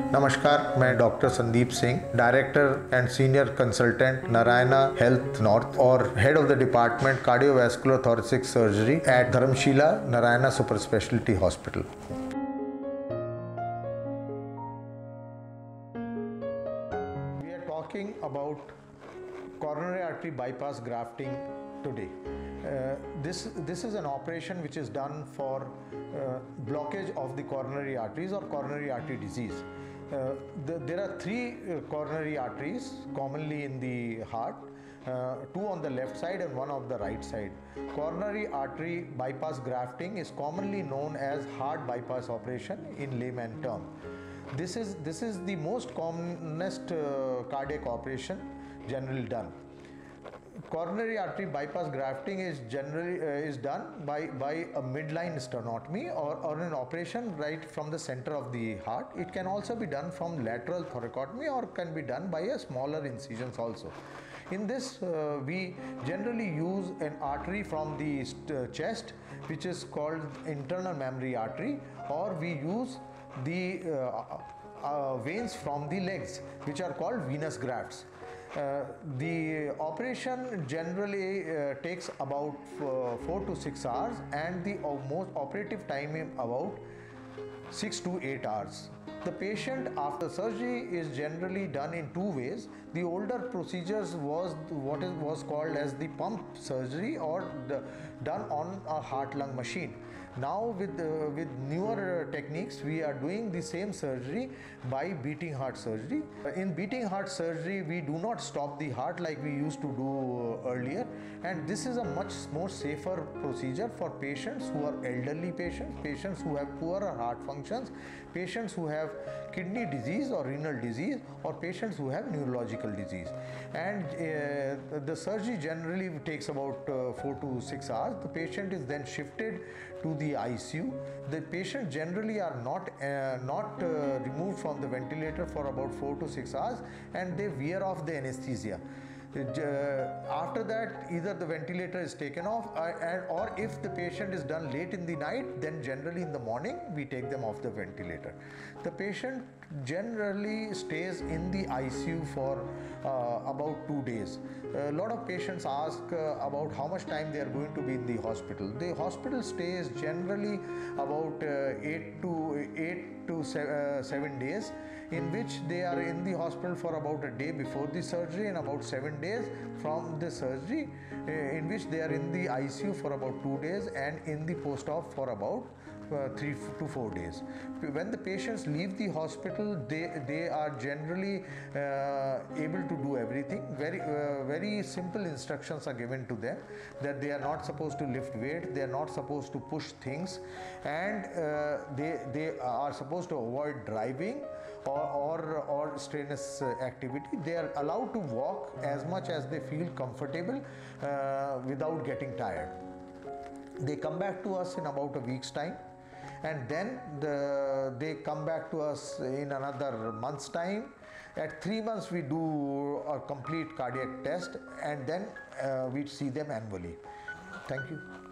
नमस्कार, मैं doctor Sandeep Singh, director and senior consultant Narayana health north और head of the department cardiovascular thoracic surgery at Dharamshila Narayana super speciality hospital. We are talking about coronary artery bypass grafting today. This is an operation which is done for blockage of the coronary arteries or coronary artery disease. There are three coronary arteries commonly in the heart, two on the left side and one on the right side. Coronary artery bypass grafting is commonly known as heart bypass operation in layman term. This is the most commonest cardiac operation generally done. Coronary artery bypass grafting is generally done by a midline sternotomy or an operation right from the center of the heart. It can also be done from lateral thoracotomy or can be done by a smaller incisions also. In this, we generally use an artery from the chest, which is called internal mammary artery, or we use the veins from the legs, which are called venous grafts. The operation generally takes about 4 to 6 hours, and the most operative time is about 6 to 8 hours. The patient after surgery is generally done in two ways. The older procedures was what was called as the pump surgery or done on a heart-lung machine. Now with newer techniques, we are doing the same surgery by beating heart surgery. In beating heart surgery, we do not stop the heart like we used to do earlier, and this is a much more safer procedure for patients who are elderly patients, patients who have poorer heart functions, patients who have kidney disease or renal disease, or patients who have neurological disease. And the surgery generally takes about 4 to 6 hours. The patient is then shifted to the ICU. The patient generally are not removed from the ventilator for about 4 to 6 hours, and they wear off the anesthesia. After that, either the ventilator is taken off or if the patient is done late in the night, then generally in the morning we take them off the ventilator. The patient generally stays in the ICU for about 2 days. A lot of patients ask about how much time they are going to be in the hospital. The hospital stay is generally about 8 to 7 days, in which they are in the hospital for about a day before the surgery and about 7 days from the surgery, in which they are in the ICU for about 2 days and in the post-op for about 3 to 4 days. When the patients leave the hospital, they are generally able to do everything. Very simple instructions are given to them that they are not supposed to lift weight, they are not supposed to push things, and they are supposed to avoid driving or strenuous activity. They are allowed to walk as much as they feel comfortable without getting tired. They come back to us in about a week's time, and then they come back to us in another month's time. At 3 months we do a complete cardiac test, and then we see them annually. Thank you.